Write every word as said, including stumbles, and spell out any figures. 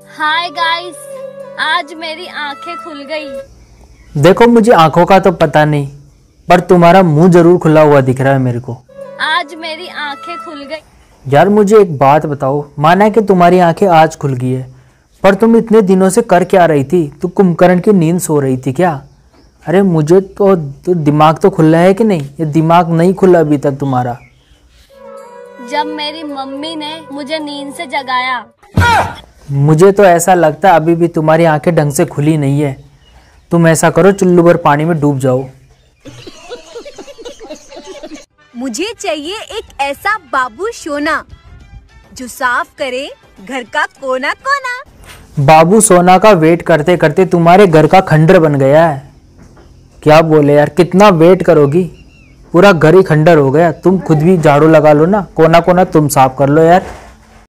Hi guys, आज मेरी आंखें खुल गई। देखो मुझे आंखों का तो पता नहीं, पर तुम्हारा मुंह जरूर खुला हुआ दिख रहा है मेरे को। आज मेरी आंखें खुल गई। यार मुझे एक बात बताओ, माना है कि तुम्हारी आंखें आज खुल गई है, पर तुम इतने दिनों से कर क्या रही थी? तू कुंभकर्ण की नींद सो रही थी क्या? अरे मुझे तो, तो दिमाग तो खुला है कि नहीं? ये दिमाग नहीं खुला अभी तक तुम्हारा। जब मेरी मम्मी ने मुझे नींद से जगाया। मुझे तो ऐसा लगता है अभी भी तुम्हारी आंखें ढंग से खुली नहीं है। तुम ऐसा करो, चुल्लू भर पानी में डूब जाओ। मुझे चाहिए एक ऐसा बाबू सोना जो साफ करे घर का कोना कोना। बाबू सोना का वेट करते करते तुम्हारे घर का खंडर बन गया है। क्या बोले यार, कितना वेट करोगी? पूरा घर ही खंडर हो गया। तुम खुद भी झाड़ू लगा लो ना, कोना कोना तुम साफ कर लो यार।